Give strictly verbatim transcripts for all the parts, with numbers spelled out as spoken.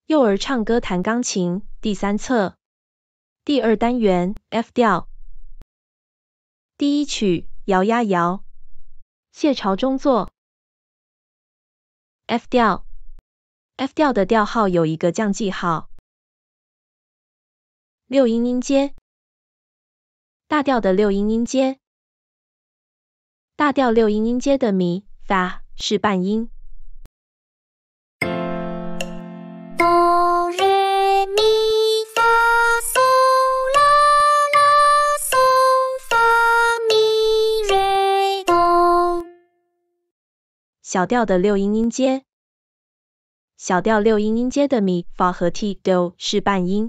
幼儿唱歌弹钢琴第三册第二单元 F 调第一曲摇呀摇，谢朝中作。F 调 F 调的调号有一个降记号。六音音阶，大调的六音音阶，大调六音音阶的咪 fa 是半音。 哆来咪发嗦啦啦嗦发咪瑞哆。 小调的六音音阶，小调六音音阶的咪 fa 和 ti do 是半音。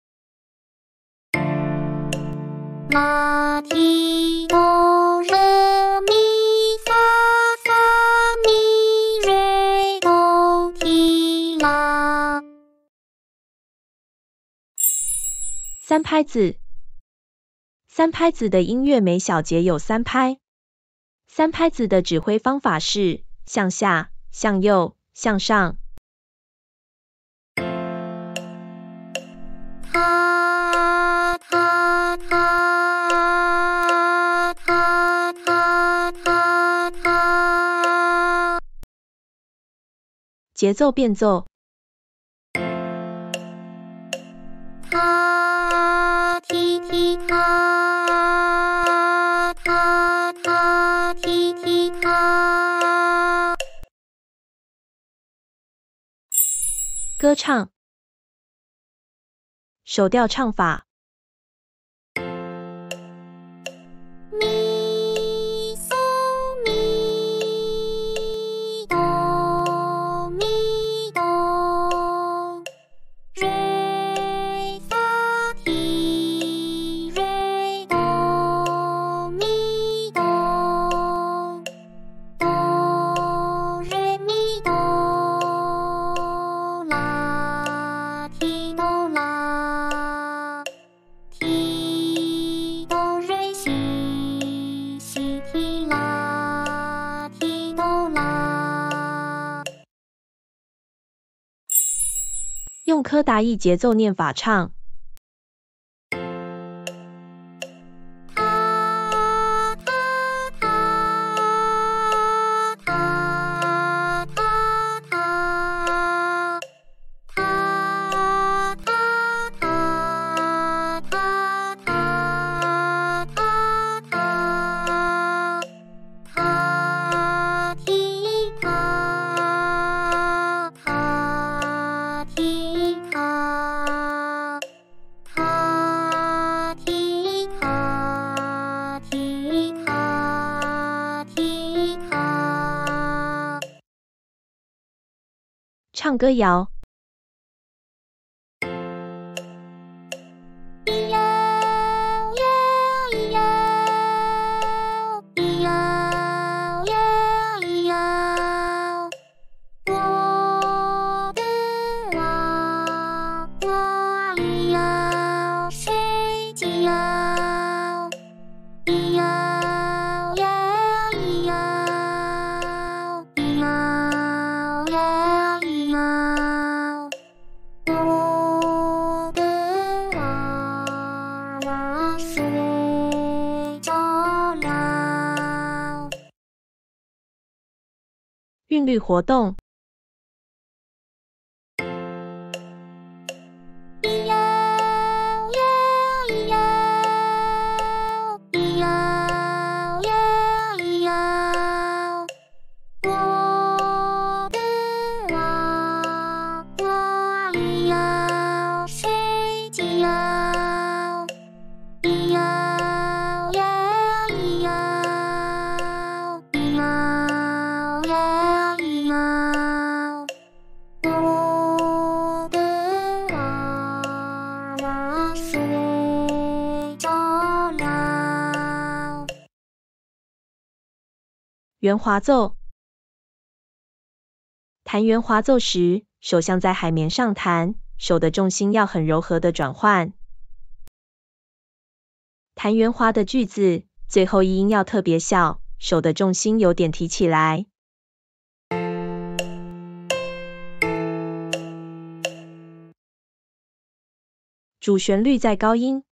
啦提哆来咪发发咪瑞哆提啦。 三拍子，三拍子的音乐每小节有三拍。三拍子的指挥方法是向下、向右、向上。 他他他他他他他。 节奏变奏。 他踢踢他，他他踢踢他。 歌唱。手调唱法。 咪嗦咪哆咪哆，瑞发提瑞哆咪哆，哆瑞咪哆啦提哆啦，提哆瑞西西提啦提哆啦。 用柯达意节奏念法唱。 他他他他他他他他他他他他他提他他提他他提他提他提他。 唱歌谣。 咿呀呀咿呀，咿呀呀咿呀，我的娃娃咿呀睡觉，咿呀呀咿呀，咿呀呀咿呀，我的娃娃睡着了。 韵律活动。 咿呀呀咿呀，咿呀呀咿呀，我的娃娃咿呀睡觉，咿呀呀咿呀，咿呀呀咿呀，我的娃娃睡着了。 圆滑奏。弹圆滑奏时，手像在海绵上弹，手的重心要很柔和的转换。弹圆滑的句子，最后一音要特别小，手的重心有点提起来。 主旋律在高音。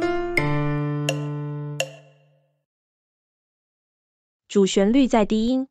主旋律在低音。